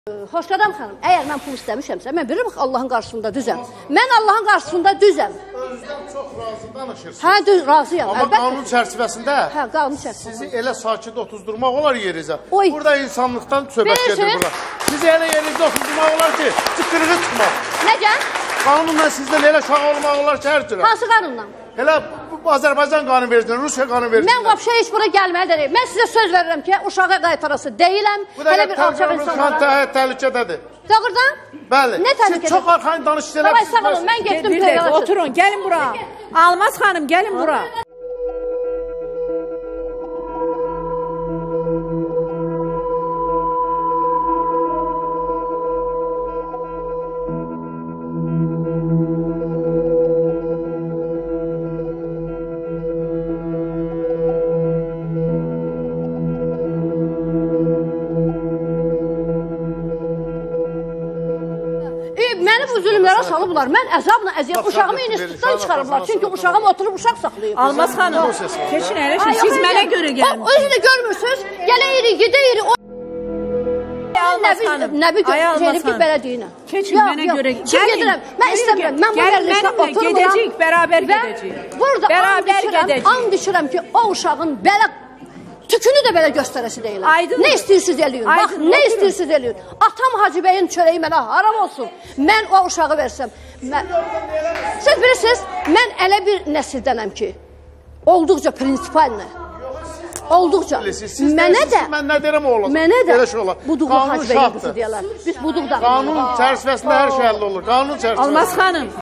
Xoşqədəm xanım, əgər mən pul istəmişəmsə, mən bilirəm ki, Allahın qarşısında düzəm. Mən Allahın qarşısında düzəm. Özdən çox razı danışırsınız. Hə, düz, razıyam. Amma qanun çərçivəsində sizi elə sakit otuzdurmaq olar yerinizə. Burada insanlıqdan söhbət gedir bura. Sizi elə yerinizə otuzdurmaq olar ki, çıqqırığı çıxmaq. Necə? Qanunla sizdən elə şağı olmaq olar ki, hər cürə. Hansı qanunla? Elə Azərbaycan qanun versin, Rusiya qanun versin. Mən vəbşə heç bura gəlməyə deyirəm. Mən sizə söz verirəm ki, uşağa qaytarası deyiləm. Hələ bir alçaq insanlara təhlükədədir. Doğrudan? Bəli. Nə təhlükədir? Siz çox arxayın danışdınız. Davay sağ olun, mən getdim peyğalaşım. Oturun, gəlin bura. Almaz xanım, gəlin bura. Məni bu zülümlərə salıblar. Mən əzabla əziyyət uşağımı institutdan çıxarıblar. Çünki uşağım oturub uşaq saxlayıb. Almaz xanım, keçin ələşin, siz mənə görə gəlin. Özü də görmürsünüz, gələyirik, gedəyirik. Almaz xanım, Nəbi görmürsünüz ki, belə deyinə. Keçin mənə görə. Kim gedirəm? Mən istəmirəm. Mən bu yerləşdə otururam. Gedəcəyik, bərabər gedəcəyik. Burada and içirəm ki, o uşağın belə tükünü də belə göstərəsi deyiləm. Nə istəyirsiniz eləyin? Bax, nə istəyirsiniz eləyin? Atam Hacı bəyin çörəyi mənə haram olsun. Mən o uşağı versəm. Siz bilirsiniz, mən elə bir nəsildənəm ki, olduqca prinsipalni. Olduqca. Mənə də, buduğu Hacı bəyin qızı deyərlər. Biz buduqdan. Qanun çərçivəsində hər şey həll olur. Qanun çərçivəsində. Almaz xanım.